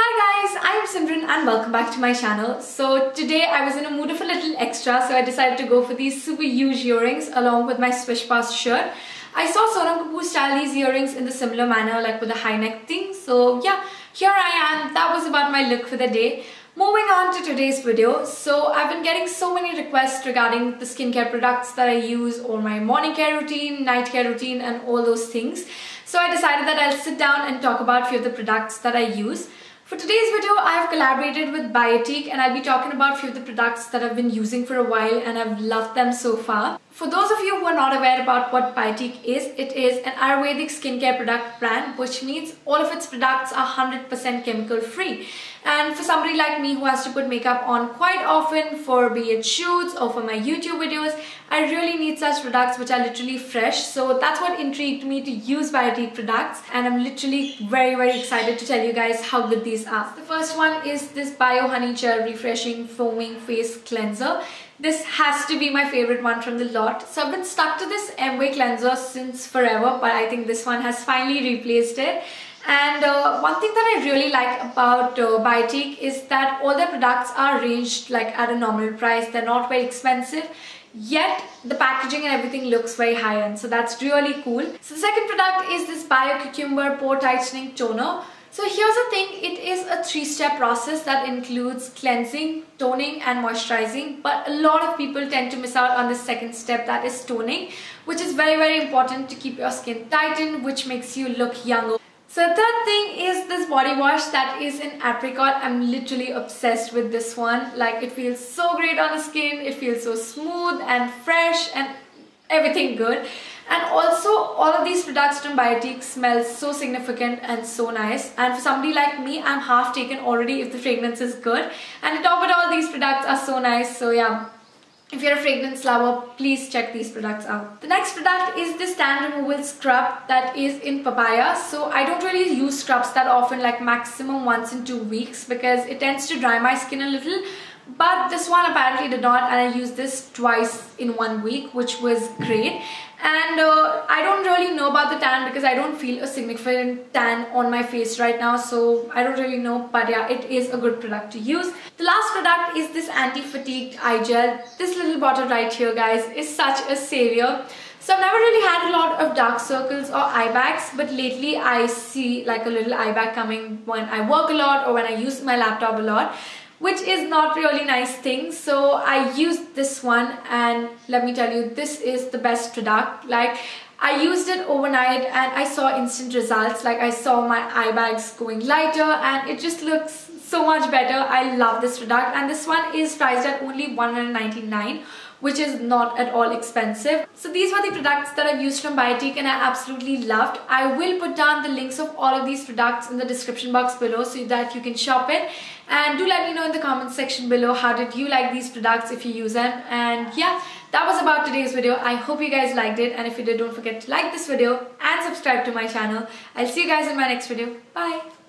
Hi guys, I am Simran and welcome back to my channel. So today I was in a mood of a little extra, so I decided to go for these super huge earrings along with my Swish shirt. I saw Sonam Kapoor style these earrings in the similar manner, like with a high neck thing. So yeah, here I am. That was about my look for the day. Moving on to today's video. So I've been getting so many requests regarding the skincare products that I use, or my morning care routine, night care routine and all those things. So I decided that I'll sit down and talk about a few of the products that I use. For today's video, I have collaborated with Biotique and I'll be talking about a few of the products that I've been using for a while and I've loved them so far. For those of you who are not aware about what Biotique is, it is an Ayurvedic skincare product brand, which means all of its products are 100% chemical free. And for somebody like me who has to put makeup on quite often for be it shoots or for my YouTube videos, I really need such products which are literally fresh. So that's what intrigued me to use Biotique products, and I'm literally very excited to tell you guys how good these are. The first one is this Bio Honey Gel Refreshing Foaming Face Cleanser. This has to be my favorite one from the lot. So I've been stuck to this Amway cleanser since forever, but I think this one has finally replaced it. And one thing that I really like about Biotique is that all their products are ranged like at a normal price. They're not very expensive, yet the packaging and everything looks very high-end. So that's really cool. So the second product is this Bio Cucumber Pore Tightening Toner. So here's the thing, it is a 3-step process that includes cleansing, toning and moisturizing, but a lot of people tend to miss out on the second step, that is toning, which is very important to keep your skin tightened, which makes you look younger. So the third thing is this body wash that is in apricot. I'm literally obsessed with this one. Like, it feels so great on the skin, it feels so smooth and fresh and everything good. And also all of these products from Biotique smell so significant and so nice, and for somebody like me, I'm half taken already if the fragrance is good. And to top it all, these products are so nice. So yeah, if you're a fragrance lover, please check these products out. The next product is this tan removal scrub that is in papaya. So I don't really use scrubs that often, like maximum once in 2 weeks, because it tends to dry my skin a little. But this one apparently did not, and I used this twice in 1 week, which was great. And I don't really know about the tan because I don't feel a significant tan on my face right now, so I don't really know, but yeah, it is a good product to use. The last product is this anti-fatigued eye gel. This little bottle right here, guys, is such a savior. So I've never really had a lot of dark circles or eye bags, but lately I see like a little eye bag coming when I work a lot or when I use my laptop a lot, which is not really nice thing. So I used this one, and let me tell you, this is the best product. Like, I used it overnight and I saw instant results. Like, I saw my eye bags going lighter and it just looks so much better. I love this product, and this one is priced at only $199, which is not at all expensive. So these were the products that I've used from Biotique and I absolutely loved. I will put down the links of all of these products in the description box below so that you can shop it. And do let me know in the comments section below, how did you like these products if you use them. And yeah, that was about today's video. I hope you guys liked it, and if you did, don't forget to like this video and subscribe to my channel. I'll see you guys in my next video. Bye!